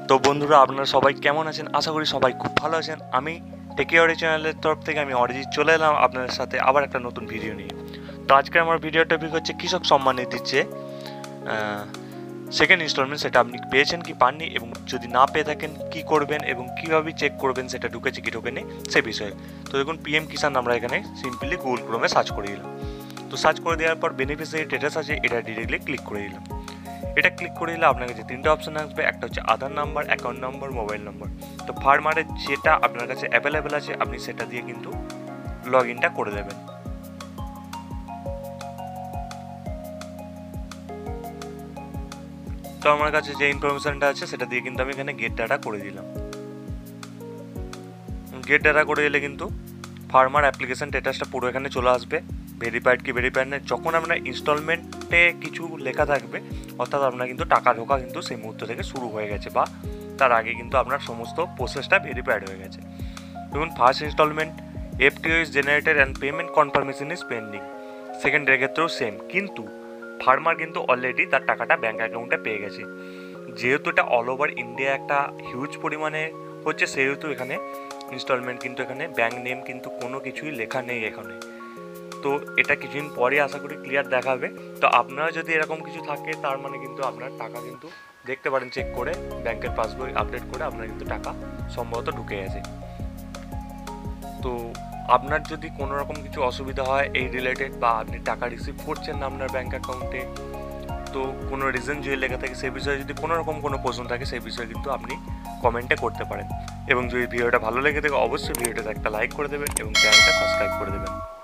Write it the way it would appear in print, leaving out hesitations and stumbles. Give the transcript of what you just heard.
তো বন্ধুরা, আপনারা সবাই কেমন আছেন? আশা করি সবাই খুব ভালো আছেন। আমি টেকিওরি চ্যানেলের তরফ থেকে আমি অরিজিৎ চলে এলাম আপনাদের সাথে আবার একটা নতুন ভিডিও নিয়ে। তো আজকে আমার ভিডিও টপিক হচ্ছে কৃষক সম্মান নিধি যে সেকেন্ড ইনস্টলমেন্ট, সেটা আপনি পেয়েছেন কি পাননি, এবং যদি না পেয়ে থাকেন কী করবেন এবং কীভাবে চেক করবেন সেটা ঢুকেছে কি ঢোকেনি সে বিষয়ে। তো দেখুন, পিএম কিষাণ আমরা এখানে সিম্পলি গুগল ক্রোমে সার্চ করে দিলাম। তো সার্চ করে দেওয়ার পর বেনিফিশিয়ারি স্ট্যাটাস আছে, এটা ডিরেক্টলি ক্লিক করে দিলাম। এটা ক্লিক করে দিলে আপনার কাছে তিনটা অপশান আসবে, একটা হচ্ছে Aadhaar number, account number, mobile number. তো ফার্মারের যেটা আপনার কাছে অ্যাভেলেবেল আছে আপনি সেটা দিয়ে কিন্তু লগ ইনটা করে দেবেন। তো আমার কাছে যে ইনফরমেশনটা আছে সেটা দিয়ে কিন্তু আমি এখানে গেট ডাটা করে দিলাম। গেট ডাটা করে দিলে কিন্তু ফার্মার অ্যাপ্লিকেশন স্ট্যাটাসটা পুরো এখানে চলে আসবে, ভেরিফাইড কি ভেরিফাইড না। যখন আপনার ইনস্টলমেন্টে কিছু লেখা থাকবে অর্থাৎ আপনার কিন্তু টাকা ঢোকা কিন্তু সেই মুহূর্ত থেকে শুরু হয়ে গেছে, বা তার আগে কিন্তু আপনার সমস্ত প্রসেসটা ভেরিফাইড হয়ে গেছে। দেখুন, first installment FTO is generated and payment confirmation is pending. সেকেন্ডের ক্ষেত্রেও সেম, কিন্তু ফার্মার কিন্তু অলরেডি তার টাকাটা ব্যাঙ্ক অ্যাকাউন্টে পেয়ে গেছে। যেহেতু এটা অল ওভার ইন্ডিয়া একটা হিউজ পরিমাণে হচ্ছে, সেহেতু এখানে ইনস্টলমেন্ট কিন্তু এখানে ব্যাঙ্ক নেম কিন্তু কোনো কিছুই লেখা নেই এখানে। তো এটা কিছুদিন পরে আশা করি ক্লিয়ার দেখাবে। তো আপনারা যদি এরকম কিছু থাকে তার মানে কিন্তু আপনার টাকা কিন্তু দেখতে পারেন, চেক করে ব্যাংকের পাসবই আপডেট করে আপনার কিন্তু টাকা সম্ভবত ঢুকে গেছে। তো আপনার যদি কোনো রকম কিছু অসুবিধা হয় এই রিলেটেড, বা আপনি টাকা রিসিভ করছেন না আপনার ব্যাঙ্ক অ্যাকাউন্টে, তো কোনো রিজন যদি লেখা থাকে সেই বিষয়ে যদি কোনো রকম কোনো প্রশ্ন থাকে সেই বিষয়ে কিন্তু আপনি কমেন্টে করতে পারেন। এবং যদি ভিডিওটা ভালো লেগে থাকে অবশ্যই ভিডিওটাতে একটা লাইক করে দেবেন এবং চ্যানেলটা সাবস্ক্রাইব করে দেবেন।